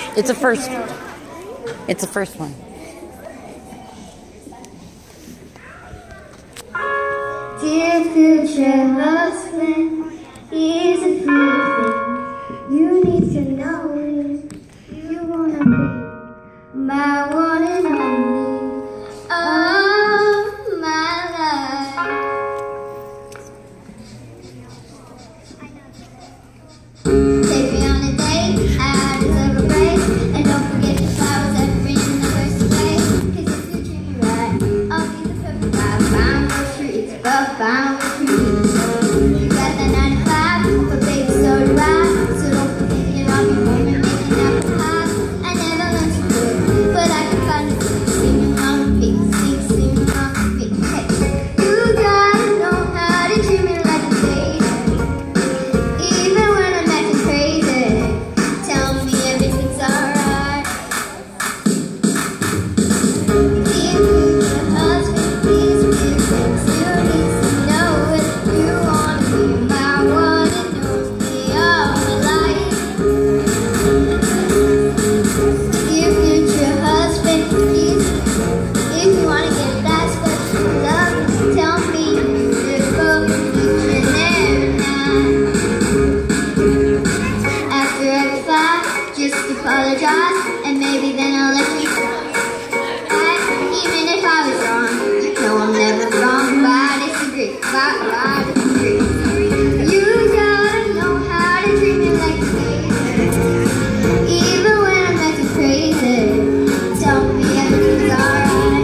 It's a first. It's the first one. Dear future husband, here's a few things you need to know if you wanna be my one and only of my life. Take me on a date, I deserve a break, and don't forget the flowers that bring in the first place. 'Cause if you treat me right, I'll be the perfect wife. Found the streets, but found the trees. You got that 9 to 5, but baby, so do I. So don't be thinking I'll be home and making apple pie. I never learned to cook, but I can find a cook. Singing on repeat, singing on repeat. Hey, you gotta know how to treat me like a lady, even when I'm acting crazy. Tell me everything's alright. Dear future husband, these few things you need to know if you wanna be my one and only all my life. Dear future husband, please, if you wanna get that special love, tell me beautiful each and every night. After every fight, just apologize, and maybe then I'll let you right. Even if I was wrong, you know I'm never wrong. But I disagree, but I disagree. You gotta know how to treat me like a lady, even when I'm acting crazy. Tell me everything's alright.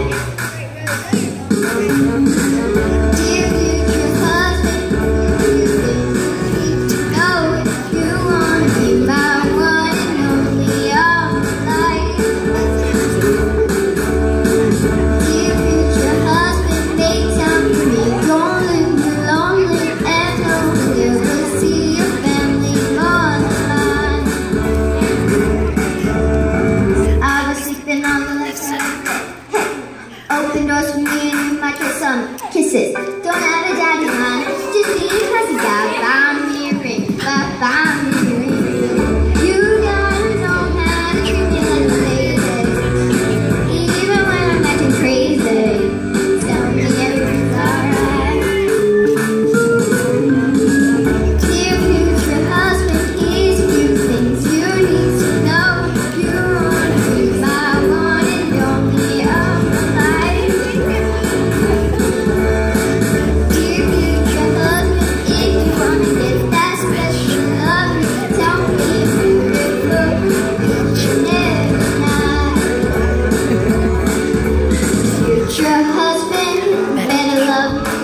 Dear future husband, you need to know if you wanna be my one and only all my life. Dear future husband, make time for me. Don't leave me lonely and lonely. We'll see your family more than mine. I was sleeping on the left side of the bed. Hey, open doors for me and you might kiss on kisses. Don't have a daddy man, just me because you got found me a ring, but found me a ring. You gotta know how to treat me like a lady, even when I'm acting crazy. Tell me everything's alright. Dear future husband, here's a few things you need to know if you wanna be my one and only of my life. Dear future husband, if you wanna get that special love, tell me beautiful each and every night. Future husband, better love me.